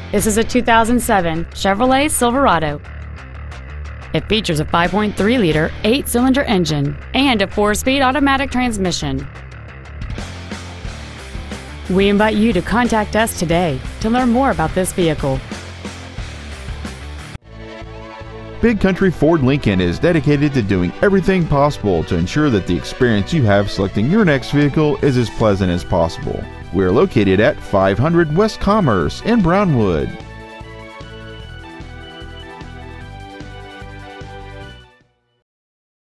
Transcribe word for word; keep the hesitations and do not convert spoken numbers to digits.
This is a two thousand seven Chevrolet Silverado. It features a five point three liter eight-cylinder engine and a four-speed automatic transmission. We invite you to contact us today to learn more about this vehicle. Big Country Ford Lincoln is dedicated to doing everything possible to ensure that the experience you have selecting your next vehicle is as pleasant as possible. We're located at five hundred West Commerce in Brownwood.